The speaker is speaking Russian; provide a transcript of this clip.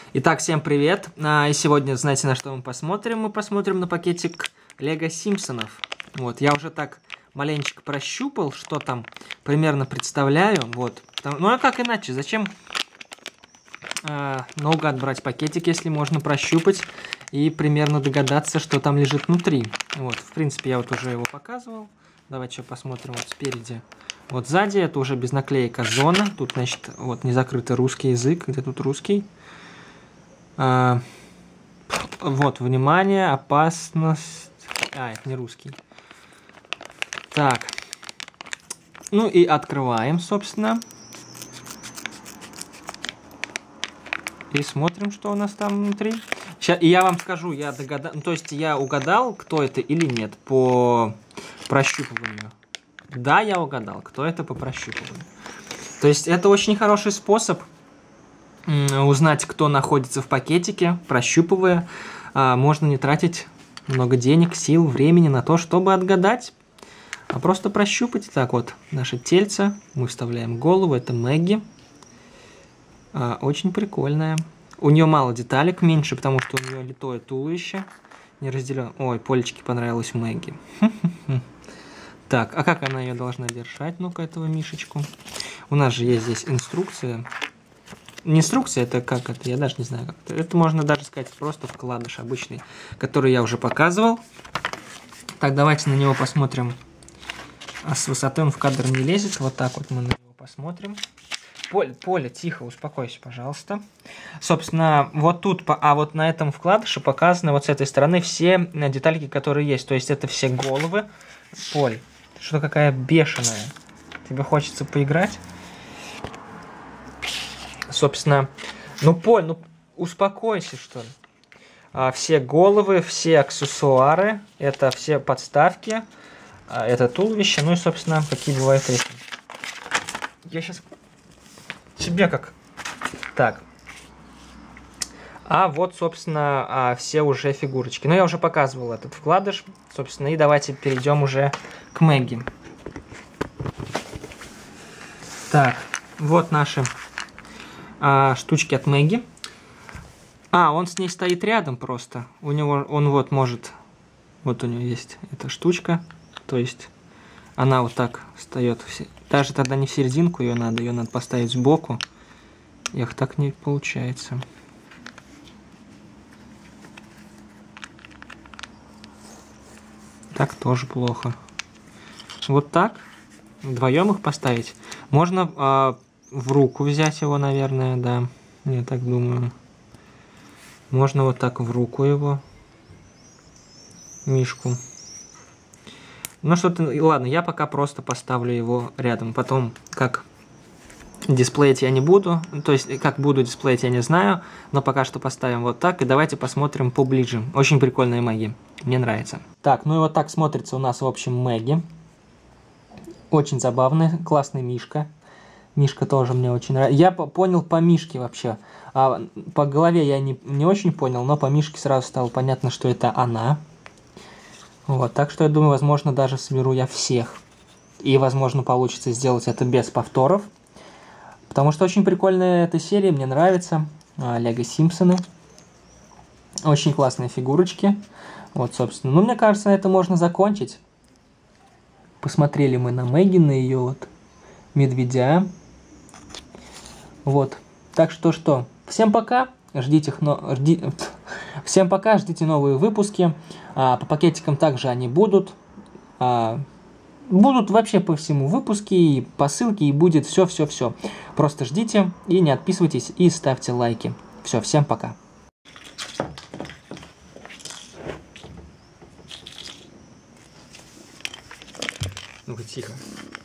Итак, всем привет! И сегодня, знаете, на что мы посмотрим? Мы посмотрим на пакетик Лего Симпсонов. Вот, я уже так маленечко прощупал, что там примерно представляю. Вот. Ну а как иначе? Зачем наугад брать пакетик, если можно прощупать и примерно догадаться, что там лежит внутри? Вот, в принципе, я вот уже его показывал. Давайте еще посмотрим вот спереди. Вот сзади это уже без наклеек Озона. Тут, значит, вот не закрытый русский язык. Где тут русский? Вот, внимание, опасность. Это не русский. Так. Ну и открываем, собственно. И смотрим, что у нас там внутри. Сейчас, и я вам скажу, я догадал, то есть я угадал, кто это или нет по прощупыванию. Да, я угадал, кто это по прощупыванию. То есть это очень хороший способ узнать, кто находится в пакетике, прощупывая. Можно не тратить много денег, сил, времени на то, чтобы отгадать, а просто прощупать. Так вот, наше тельце, мы вставляем голову, это Мэгги. Очень прикольная. У нее мало деталек, меньше, потому что у нее литое туловище. Не разделен. Ой, Полечке понравилась Мэгги. Так, а как она ее должна держать? Ну-ка, этого мишечку. У нас же есть здесь инструкция. Не инструкция, это как это? Я даже не знаю, как это. Это можно даже сказать просто вкладыш обычный, который я уже показывал. Так, давайте на него посмотрим. С высоты он в кадр не лезет. Вот так вот мы на него посмотрим. Поля, тихо, успокойся, пожалуйста. Собственно, вот тут, вот на этом вкладыше показаны вот с этой стороны все детальки, которые есть. То есть это все головы. Поль, ты что какая бешеная? Тебе хочется поиграть? Собственно, ну, Поль, ну, успокойся, что ли. Все головы, все аксессуары, это все подставки, это туловище, ну и, собственно, какие бывают эти. Я сейчас... Тебе как? Так. Вот, собственно, все уже фигурочки. Ну, я уже показывал этот вкладыш, собственно, и давайте перейдем уже к Мэгги. Так, вот наши штучки от Мэгги. Он с ней стоит рядом просто. У него, он вот может... Вот у него есть эта штучка. То есть она вот так встает. Даже тогда не в серединку ее надо поставить сбоку. Эх, так не получается. Так тоже плохо. Вот так. Вдвоем их поставить. Можно в руку взять его, наверное, да. Я так думаю. Можно вот так в руку его. Мишку. Ну что-то... Ладно, я пока просто поставлю его рядом. Потом, как дисплеить я не буду. То есть, как буду дисплеить, я не знаю. Но пока что поставим вот так. И давайте посмотрим поближе. Очень прикольные Мэгги. Мне нравится. Так, ну и вот так смотрится у нас, в общем, Мэгги. Очень забавный, классный Мишка. Мишка тоже мне очень нравится. Я понял по Мишке вообще. По голове я не очень понял, но по Мишке сразу стало понятно, что это она. Вот, так что я думаю, возможно, даже соберу я всех. И, возможно, получится сделать это без повторов. Потому что очень прикольная эта серия, мне нравится. Лего Симпсоны. Очень классные фигурочки. Вот, собственно. Ну, мне кажется, это можно закончить. Посмотрели мы на Мэгги, на ее вот медведя. Вот. Так что, всем пока. Всем пока, ждите новые выпуски. По пакетикам также они будут. Будут вообще по всему выпуски, и посылки, и будет все. Просто ждите и не отписывайтесь, и ставьте лайки. Все, всем пока. Ну-ка, тихо.